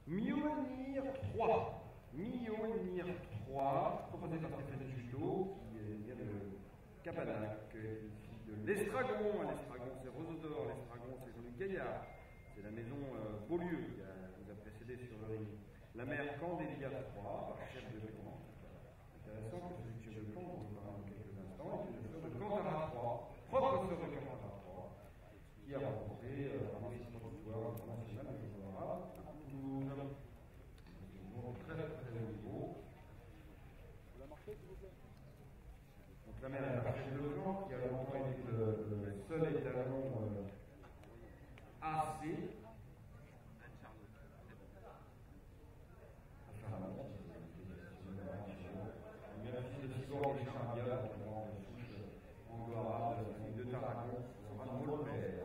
Mjolnir 3. Mjolnir 3, proposé par Stéphanie Juteau, qui vient de Cabanac, qui est fille de l'Estragon. L'Estragon, c'est Rosodor. L'Estragon, c'est Jean-Luc Gaillard. C'est la maison Beaulieu qui nous a précédé sur le ring. La mère Candélia 3, chef de clan. Intéressant que celui que je le compte, on parlera dans quelques instants. Et puis le sœur de Cantara 3, propre sœur de Cantara 3, qui a remporté un victoire international de Jouara à Toulouse. Donc très très haut niveau. Donc la mère est archère de clan, qui a longtemps été le seul étalon AC. Merci de Sigor de Charabia, notamment de souche anglo-arabe de la famille de Tarragon, sera mon père.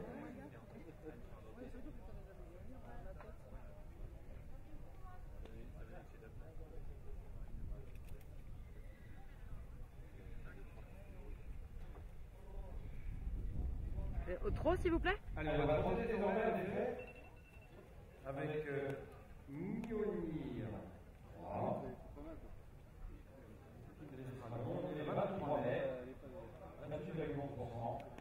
Au trot, s'il vous plaît. Allez, on va procéder désormais à l'effet avec Mjolnir 3. On est 23 mètres, 28,11%.